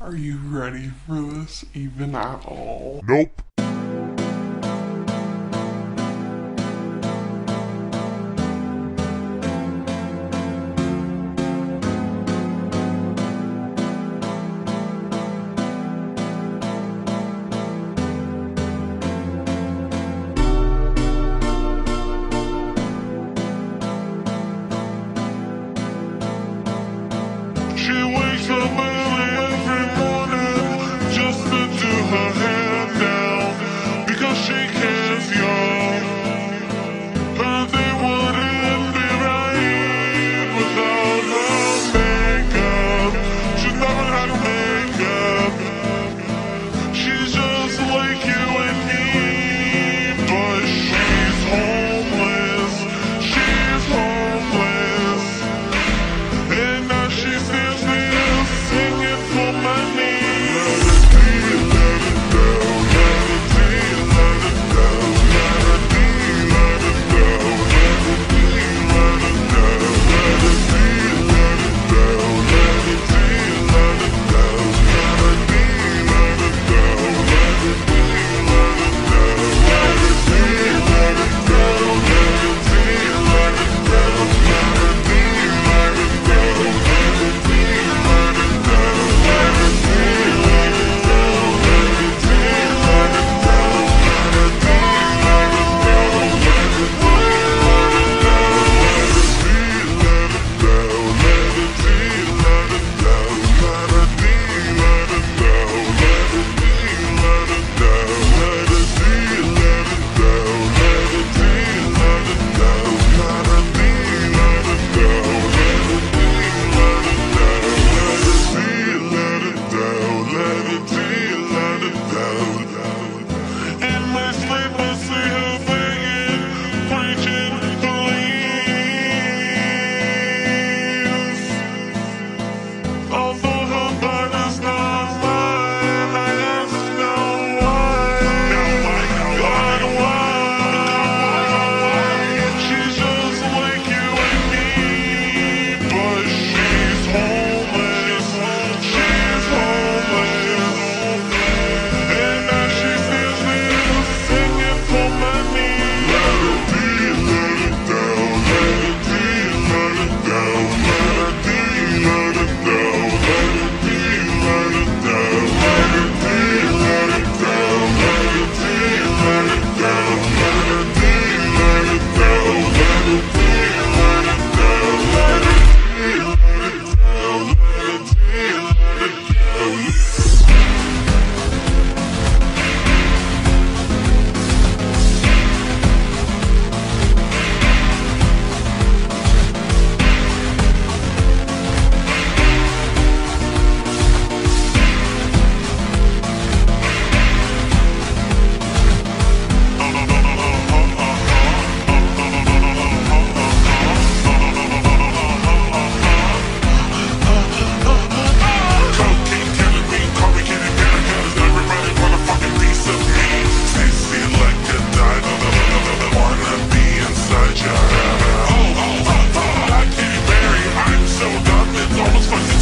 Are you ready for this even at all? Nope. She wakes up early every morning just to do her hair down because she cares, y'all. But they wouldn't be right without her makeup. She's never had makeup. She's just like you and me, but she's homeless. She's homeless. And now she stands there singing for my name. Let it be, let it go, let it be, let it go, let it be, let it go, let it be, let it go, let it be, let it go, let it be, let it go, let it be, let it go, let it be, let it go, let it be, let it go, let it be, let it go, let it be, let it go. Almost fucking